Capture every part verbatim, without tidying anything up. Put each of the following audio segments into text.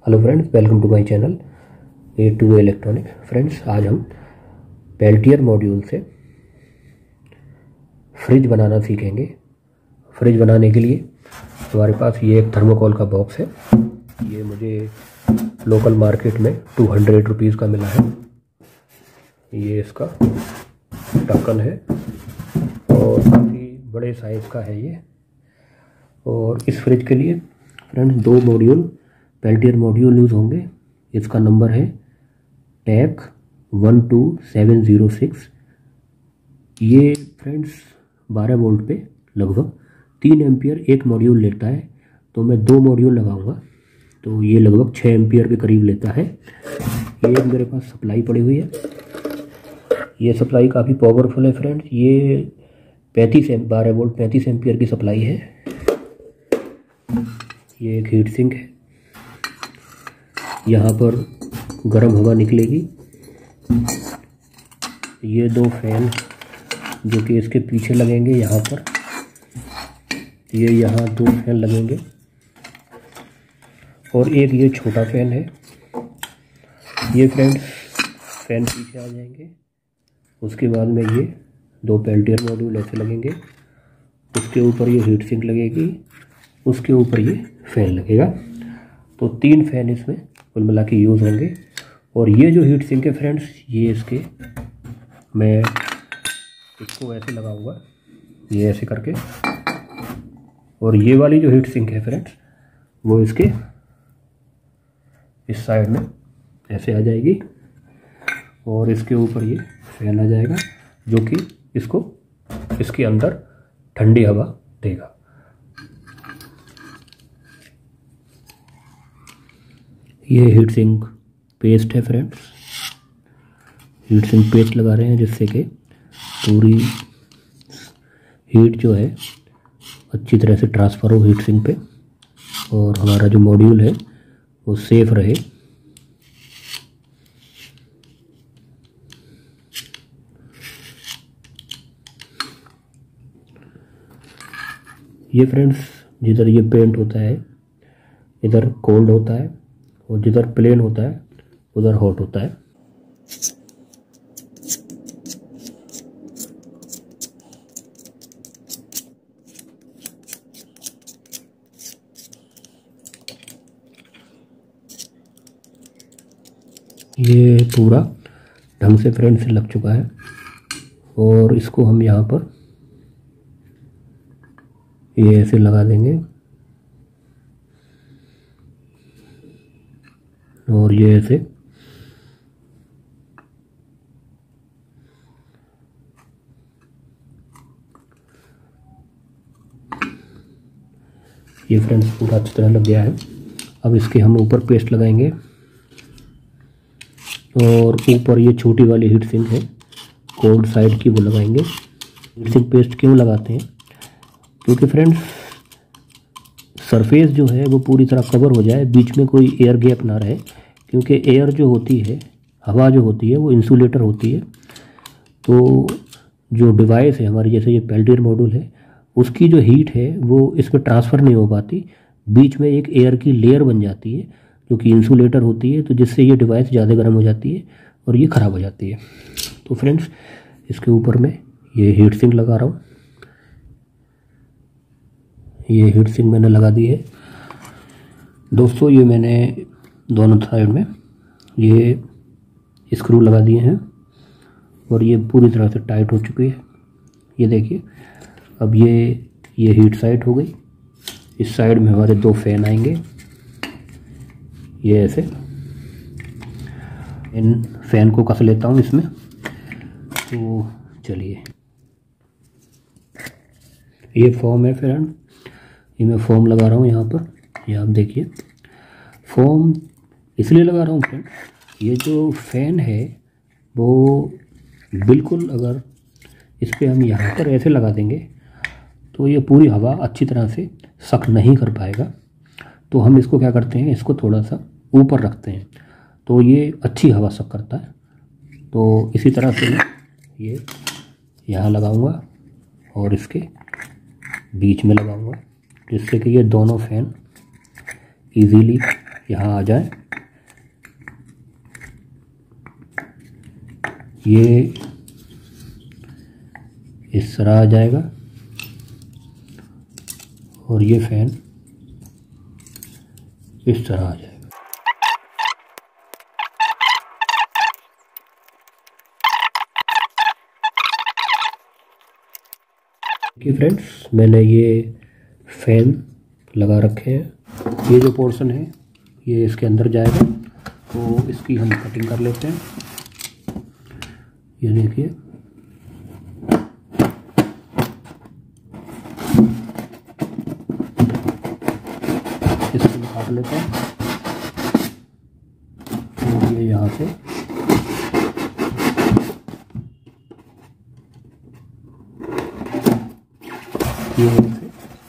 Hello friends, welcome to my channel A two electronic. Friends, आज हम Peltier module से fridge बनाना सीखेंगे। फ्रिज बनाने के लिए हमारे पास ये एक थर्मोकोल का बॉक्स है। ये मुझे लोकल मार्केट में टू हंड्रेड रुपीज़ का मिला है। ये इसका ढक्कन है और काफ़ी बड़े साइज़ का है ये। और इस फ्रिज के लिए फ्रेंड्स दो मॉड्यूल पेल्टियर मॉड्यूल यूज़ होंगे। इसका नंबर है TEC one two seven zero six. ये फ्रेंड्स बारह वोल्ट पे लगभग तीन एम्पियर एक मॉड्यूल लेता है, तो मैं दो मॉड्यूल लगाऊंगा तो ये लगभग छः एम्पियर के करीब लेता है। ये मेरे पास सप्लाई पड़ी हुई है। ये सप्लाई काफ़ी पावरफुल है फ्रेंड्स। ये पैंतीस एम बारह वोल्ट पैंतीस एम्पियर की सप्लाई है। ये एक हीट सिंक है। यहाँ पर गर्म हवा निकलेगी। ये दो फैन जो कि इसके पीछे लगेंगे यहाँ पर, ये यहाँ दो फैन लगेंगे और एक ये छोटा फैन है। ये फ्रेंड्स फैन पीछे आ जाएंगे। उसके बाद में ये दो पेल्टियर मॉड्यूल ऐसे लगेंगे। उसके ऊपर ये हीट सिंक लगेगी, उसके ऊपर ये फैन लगेगा। तो तीन फैन इसमें कुल मिला के यूज़ होंगे। और ये जो हीट सिंक है फ्रेंड्स, ये इसके मैं इसको ऐसे लगाऊंगा, ये ऐसे करके। और ये वाली जो हीट सिंक है फ्रेंड्स, वो इसके इस साइड में ऐसे आ जाएगी और इसके ऊपर ये फैन आ जाएगा जो कि इसको इसके अंदर ठंडी हवा देगा। ये हीट सिंक पेस्ट है फ्रेंड्स। हीट सिंक पेस्ट लगा रहे हैं जिससे कि पूरी हीट जो है अच्छी तरह से ट्रांसफ़र हो हीट सिंक पे और हमारा जो मॉड्यूल है वो सेफ रहे। ये फ्रेंड्स जिधर ये पेंट होता है इधर कोल्ड होता है और जिधर प्लेन होता है उधर हॉट होता है। ये पूरा ढंग से फ्रेंड से लग चुका है और इसको हम यहाँ पर ये ऐसे लगा देंगे और ये ऐसे ये फ्रेंड्स पूरा अच्छी तरह लग गया है। अब इसके हम ऊपर पेस्ट लगाएंगे और ऊपर ये छोटी वाली हीट सिंक है कोल्ड साइड की, वो लगाएंगे। हीट सिंक पेस्ट क्यों लगाते हैं? क्योंकि फ्रेंड्स सरफेस जो है वो पूरी तरह कवर हो जाए, बीच में कोई एयर गैप ना रहे। क्योंकि एयर जो होती है, हवा जो होती है, वो इंसुलेटर होती है। तो जो डिवाइस है हमारी, जैसे ये पेल्टियर मॉड्यूल है, उसकी जो हीट है वो इसमें ट्रांसफ़र नहीं हो पाती। बीच में एक एयर की लेयर बन जाती है जो कि इंसुलेटर होती है, तो जिससे ये डिवाइस ज़्यादा गर्म हो जाती है और ये ख़राब हो जाती है। तो फ्रेंड्स इसके ऊपर मैं ये हीट सिंक लगा रहा हूँ। ये हीट सिंक मैंने लगा दी है दोस्तों। ये मैंने दोनों साइड में ये स्क्रू लगा दिए हैं और ये पूरी तरह से टाइट हो चुकी है। ये देखिए, अब ये ये हीट साइड हो गई। इस साइड में हमारे दो फैन आएंगे, ये ऐसे। इन फैन को कस लेता हूँ इसमें। तो चलिए, ये फॉर्म है फ्रेंड, ये मैं फॉर्म लगा रहा हूँ यहाँ पर। ये आप देखिए, फॉर्म इसलिए लगा रहा हूँ फ्रेंड, ये जो फैन है वो बिल्कुल अगर इस पर हम यहाँ पर ऐसे लगा देंगे तो ये पूरी हवा अच्छी तरह से सक नहीं कर पाएगा। तो हम इसको क्या करते हैं, इसको थोड़ा सा ऊपर रखते हैं तो ये अच्छी हवा सक करता है। तो इसी तरह से ये यहाँ लगाऊंगा और इसके बीच में लगाऊंगा जिससे कि ये दोनों फैन इजीली यहाँ आ जाए। ये इस तरह आ जाएगा और ये फैन इस तरह आ जाएगा। देखिए फ्रेंड्स, मैंने ये फैन लगा रखे हैं। ये जो पोर्शन है ये इसके अंदर जाएगा, तो इसकी हम कटिंग कर लेते हैं। ये देखिए, इसको काट लेते हैं। तो ये यहाँ से ये से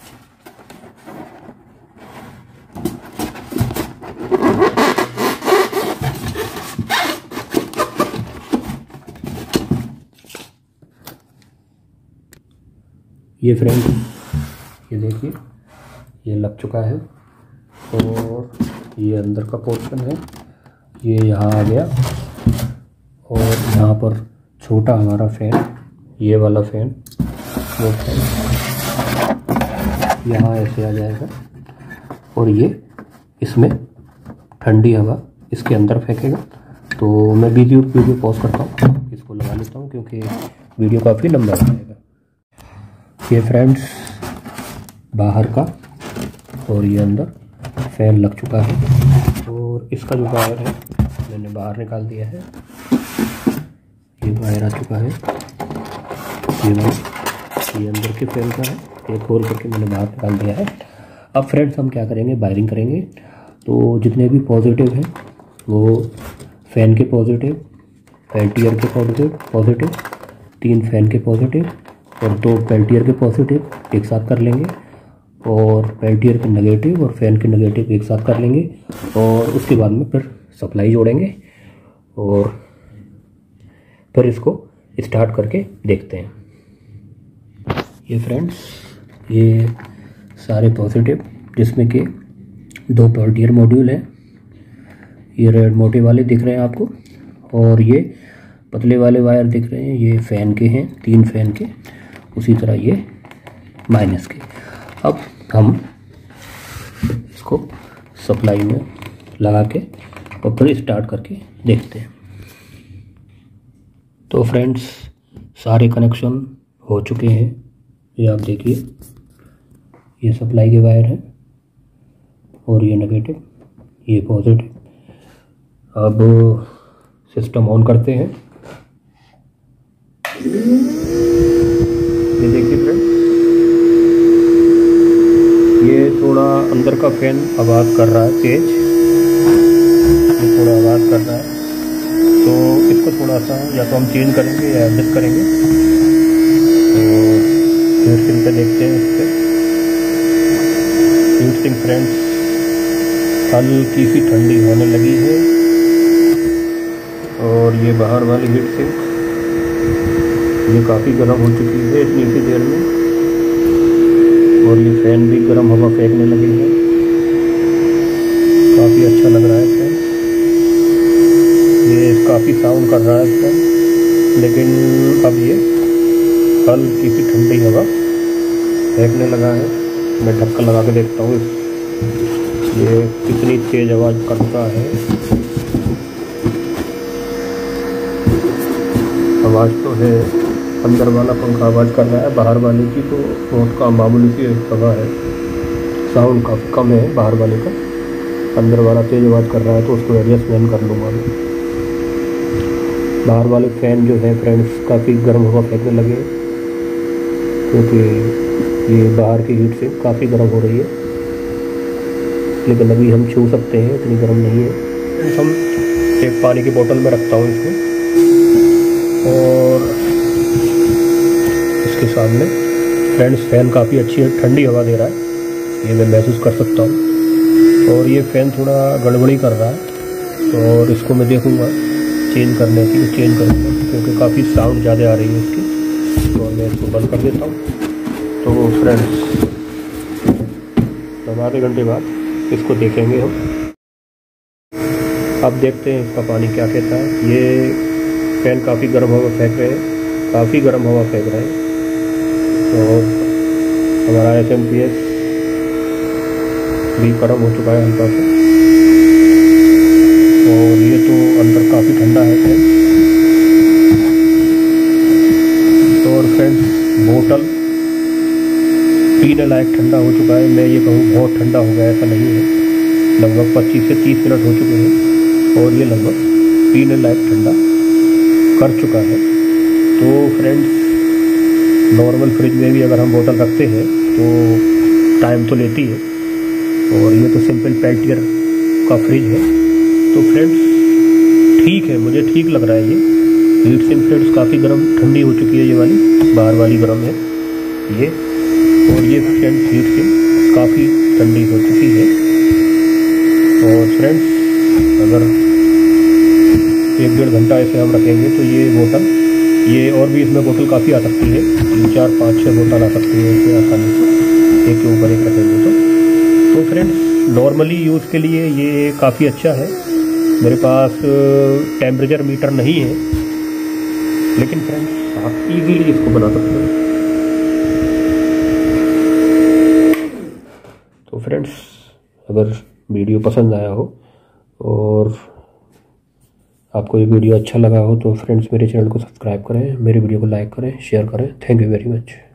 ये फ्रेंड, ये देखिए ये लग चुका है और ये अंदर का पोर्शन है, ये यहाँ आ गया। और यहाँ पर छोटा हमारा फैन, ये वाला फैन, वो फैन यहाँ ऐसे आ जाएगा और ये इसमें ठंडी हवा इसके अंदर फेंकेगा। तो मैं वीडियो वीडियो पॉज करता हूँ, इसको लगा लेता हूँ क्योंकि वीडियो काफ़ी लंबा हो जाएगा। ये फ्रेंड्स बाहर का और ये अंदर फैन लग चुका है और इसका जो वायर है मैंने बाहर निकाल दिया है। ये वायर आ चुका है, ये वायर ये अंदर के फैन का है, ये खोल करके मैंने बाहर निकाल दिया है। अब फ्रेंड्स हम क्या करेंगे, वायरिंग करेंगे। तो जितने भी पॉजिटिव हैं वो फैन के पॉजिटिव, पेल्टियर के पॉजिटिव पॉजिटिव तीन फैन के पॉजिटिव और दो पेल्टियर के पॉजिटिव एक साथ कर लेंगे और पेल्टियर के नेगेटिव और फैन के नेगेटिव एक साथ कर लेंगे और उसके बाद में फिर सप्लाई जोड़ेंगे और फिर इसको स्टार्ट करके देखते हैं। ये फ्रेंड्स, ये सारे पॉजिटिव जिसमें कि दो पेल्टियर मॉड्यूल हैं, ये रेड मोटे वाले दिख रहे हैं आपको और ये पतले वाले वायर दिख रहे हैं, ये फैन के हैं, तीन फैन के, उसी तरह ये माइनस के। अब हम इसको सप्लाई में लगा के और फिर स्टार्ट करके देखते हैं। तो फ्रेंड्स सारे कनेक्शन हो चुके हैं, ये आप देखिए, ये सप्लाई के वायर हैं और ये नेगेटिव, ये पॉजिटिव। अब सिस्टम ऑन करते हैं। ये देखिए फ्रेंड्स, ये थोड़ा अंदर का फैन आवाज़ कर रहा है तेज, ये थोड़ा आवाज़ कर रहा है, तो इसको थोड़ा सा या तो हम चेंज करेंगे या एडजस्ट करेंगे। तो हीट पे देखते हैं, इस पर हीट सिंक फ्रेंड्स हल्की सी ठंडी होने लगी है और ये बाहर वाली हीट सिंक ये काफ़ी गर्म हो चुकी है इतनी सी देर में और ये फैन भी गर्म हवा फेंकने लगे हैं। काफ़ी अच्छा लग रहा है फैन, ये काफ़ी साउंड कर रहा है फैन, लेकिन अब ये हल्की सी ठंडी हवा फेंकने लगा है। मैं ढक्कन लगा के देखता हूँ ये कितनी तेज आवाज़ करता है। आवाज़ तो है, अंदर वाला पंखा आवाज़ कर रहा है, बाहर वाले की तो बहुत का मामूली सी हवा है, साउंड काफ़ी कम है बाहर वाले का। अंदर वाला तेज आवाज़ कर रहा है तो उसको एडजस्टमेंट कर लूँगा मैं। बाहर वाले फ़ैन जो है फ्रेंड्स काफ़ी गर्म हवा फेंकने लगे क्योंकि ये बाहर की हीट से काफ़ी गर्म हो रही है, लेकिन अभी हम छू सकते हैं, इतनी गर्म नहीं है। हम एक पानी की बोतल में रखता हूँ इसको और इसके सामने फ्रेंड्स फैन काफ़ी अच्छी ठंडी हवा दे रहा है, ये मैं महसूस कर सकता हूँ। और ये फ़ैन थोड़ा गड़बड़ी कर रहा है और इसको मैं देखूँगा चेंज करने की, चेंज करूँगा क्योंकि काफ़ी साउंड ज़्यादा आ रही है इसकी, तो मैं इसको बंद कर देता हूँ। तो फ्रेंड्स अब आधे घंटे बाद इसको देखेंगे हम। अब देखते हैं इसका पानी क्या कहता है। ये फैन काफ़ी गर्म हवा फेंक रहे हैं, काफ़ी गर्म हवा फेंक रहे हैं। और हमारा एस एम पी एस भी गर्म हो चुका है हल्का सा। और ये तो अंदर काफ़ी ठंडा है फ्रेंड्स। और फ्रेंड्स बोतल पीने लायक ठंडा हो चुका है। मैं ये कहूँ बहुत ठंडा हो गया ऐसा नहीं है, लगभग पच्चीस से तीस मिनट हो चुके हैं और ये लगभग पीने लायक ठंडा कर चुका है। तो फ्रेंड्स नॉर्मल फ्रिज में भी अगर हम बोतल रखते हैं तो टाइम तो लेती है, और ये तो सिंपल पेल्टियर का फ्रिज है। तो फ्रेंड्स ठीक है, मुझे ठीक लग रहा है ये हीट सिंक। फ्रेंड्स काफ़ी गर्म ठंडी हो चुकी है ये वाली, बाहर वाली गर्म है ये, और ये फ्रेंड्स हीट सिंक काफ़ी ठंडी हो चुकी है। और फ्रेंड्स अगर एक डेढ़ घंटा ऐसे हम रखेंगे तो ये बोतल, ये और भी इसमें बोतल काफ़ी आ सकती है, तीन चार पाँच छः बोतल आ सकती है इसमें आसानी से, एक के ऊपर एक रखेंगे तो। तो फ्रेंड्स नॉर्मली यूज़ के लिए ये काफ़ी अच्छा है। मेरे पास टेम्परेचर मीटर नहीं है, लेकिन फ्रेंड्स आप इजीली इसको बना सकते हो। तो फ्रेंड्स अगर वीडियो पसंद आया हो और आपको ये वीडियो अच्छा लगा हो तो फ्रेंड्स मेरे चैनल को सब्सक्राइब करें, मेरे वीडियो को लाइक करें, शेयर करें। Thank you very much.